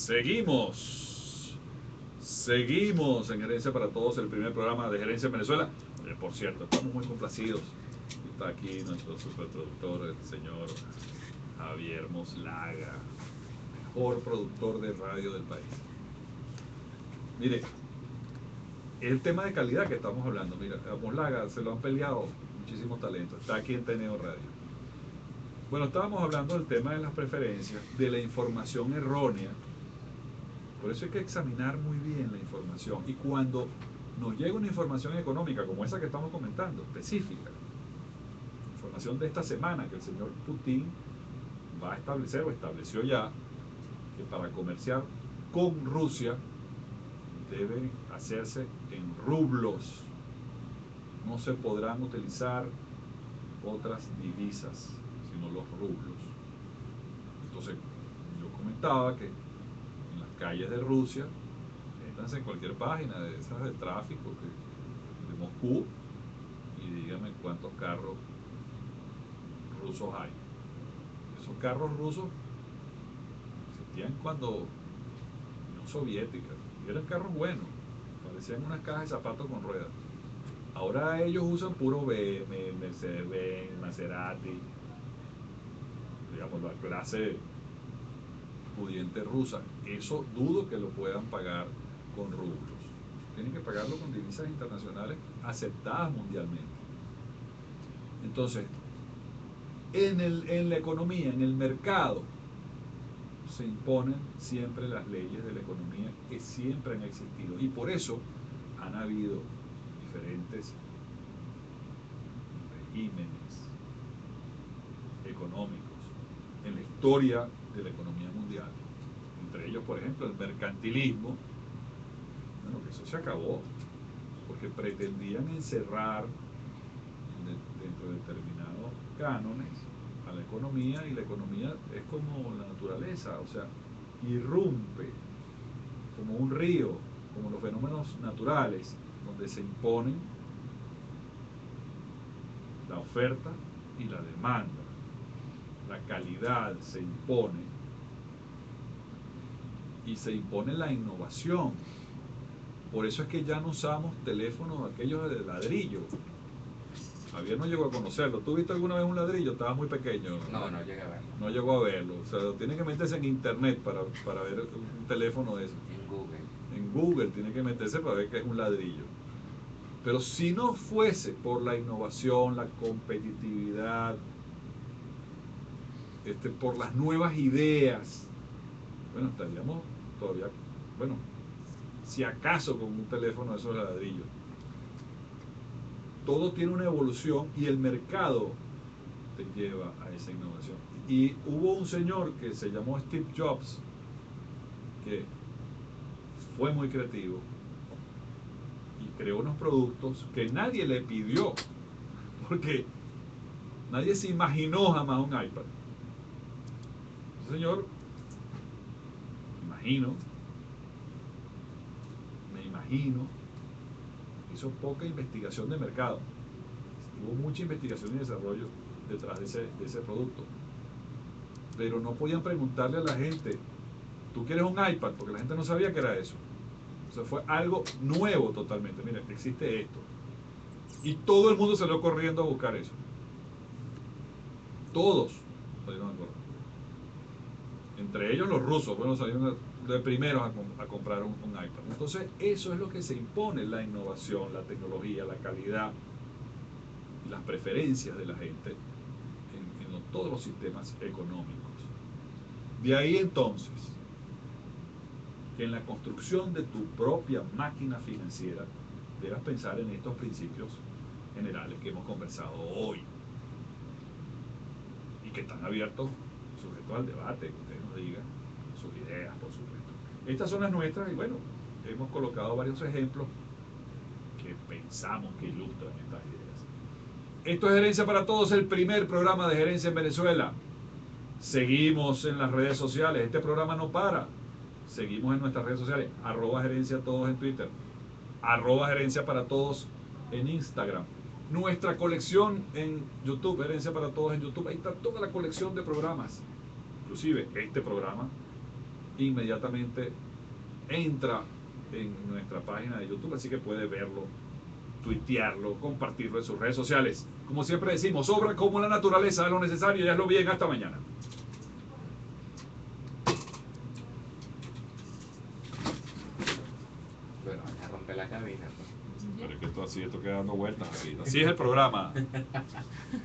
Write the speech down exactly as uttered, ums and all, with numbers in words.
Seguimos, seguimos en Gerencia para Todos, el primer programa de gerencia en Venezuela. Eh, por cierto, estamos muy complacidos. Está aquí nuestro superproductor, el señor Javier Moslaga, mejor productor de radio del país. Mire, el tema de calidad que estamos hablando, mira, a Moslaga se lo han peleado muchísimos talentos. Está aquí en T N O Radio. Bueno, estábamos hablando del tema de las preferencias, de la información errónea. Por eso hay que examinar muy bien la información. Y cuando nos llega una información económica como esa que estamos comentando, específica, información de esta semana que el señor Putin va a establecer o estableció ya, que para comerciar con Rusia deben hacerse en rublos. No se podrán utilizar otras divisas, sino los rublos. Entonces, yo comentaba que en las calles de Rusia, métanse en cualquier página de esas de tráfico que, de Moscú y díganme cuántos carros rusos hay. Esos carros rusos existían cuando Unión Soviética, y eran carros buenos, parecían unas cajas de zapatos con ruedas. Ahora ellos usan puro B M, Mercedes-Benz, Maserati, digamos la clase pudiente rusa. Eso dudo que lo puedan pagar con rublos. Tienen que pagarlo con divisas internacionales aceptadas mundialmente. Entonces, en, el, en la economía, en el mercado, se imponen siempre las leyes de la economía que siempre han existido. Y por eso han habido diferentes regímenes económicos en la historia de la economía mundial. Entre ellos, por ejemplo, el mercantilismo. Bueno, que eso se acabó, porque pretendían encerrar dentro de determinados cánones a la economía, y la economía es como la naturaleza, o sea, irrumpe como un río, como los fenómenos naturales, donde se imponen la oferta y la demanda. La calidad se impone y se impone la innovación. Por eso es que ya no usamos teléfonos aquellos de ladrillo. Javier no llegó a conocerlo. ¿Tú viste alguna vez un ladrillo? Estaba muy pequeño. No, no llegué a verlo. No llegó a verlo. O sea, tiene que meterse en internet para, para ver un teléfono de eso. En Google. En Google tiene que meterse para ver que es un ladrillo. Pero si no fuese por la innovación, la competitividad, este, por las nuevas ideas, bueno, estaríamos todavía, bueno, si acaso con un teléfono de esos ladrillos. Todo tiene una evolución y el mercado te lleva a esa innovación. Y hubo un señor que se llamó Steve Jobs, que fue muy creativo y creó unos productos que nadie le pidió, porque nadie se imaginó jamás un iPad. Ese señor, me imagino, me imagino, hizo poca investigación de mercado. Hubo mucha investigación y desarrollo detrás de ese, de ese producto. Pero no podían preguntarle a la gente, ¿tú quieres un iPad? Porque la gente no sabía que era eso. O sea, fue algo nuevo totalmente. Mira, existe esto. Y todo el mundo salió corriendo a buscar eso. Todos salieron a correr. Entre ellos los rusos, bueno, salieron de primeros a, a comprar un, un iPad. Entonces, eso es lo que se impone, la innovación, la tecnología, la calidad, las preferencias de la gente en, en los, todos los sistemas económicos. De ahí entonces, que en la construcción de tu propia máquina financiera debas pensar en estos principios generales que hemos conversado hoy y que están abiertos, sujetos al debate, que ustedes nos digan sus ideas, por supuesto. Estas son las nuestras y bueno, hemos colocado varios ejemplos que pensamos que ilustran estas ideas. Esto es Gerencia para Todos, el primer programa de gerencia en Venezuela. Seguimos en las redes sociales, este programa no para. Seguimos en nuestras redes sociales, arroba gerencia todos en Twitter, arroba gerencia para todos en Instagram. Nuestra colección en YouTube, Gerencia para Todos en YouTube, ahí está toda la colección de programas. Inclusive este programa inmediatamente entra en nuestra página de YouTube, así que puede verlo, tuitearlo, compartirlo en sus redes sociales. Como siempre decimos, obra como la naturaleza de lo necesario, y hazlo bien. Hasta mañana. Bueno, van a romper la cabina, pues. Pero es que esto así, esto queda dando vueltas aquí. Así es el programa.